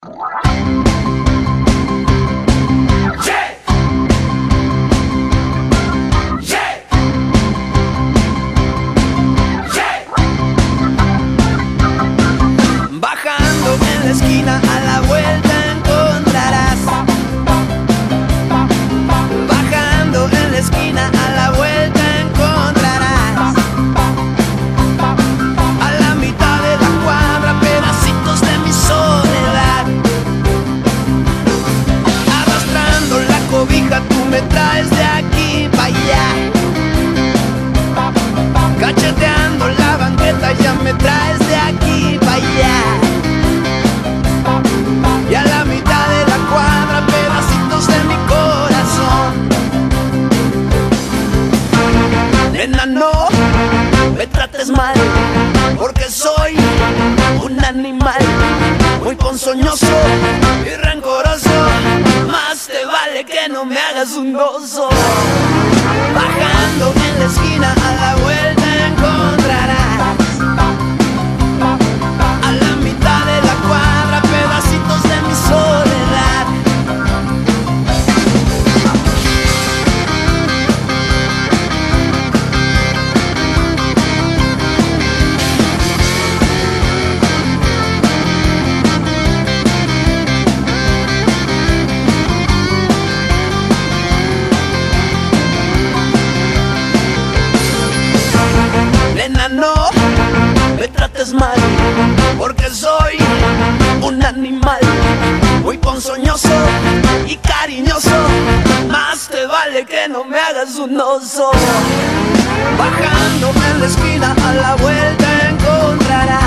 Bajando en la esquina a la vuelta encontrarás. Bajando en la esquina a la vuelta encontrarás. A la mitad de la cuadra pedacitos de mi soledad. Arrastrando la cobija tú me traes de aquí para allá. Cacheteando la banqueta ya me traes de aquí para allá. Y a la mitad de la cuadra pedacitos de mi corazón. Nena, no me trates mal, porque soy un animal muy ponzoñoso y rencoroso. Más te vale que no me hagas un oso. Bajando en la esquina a la vuelta encontrarás. A la mitad de la cuadra pedacitos de mi soledad. Nena, no me trates mal, porque soy un animal muy ponzoñoso y cariñoso. Más te vale que no me hagas un oso. Bajando en la esquina a la vuelta encontrarás.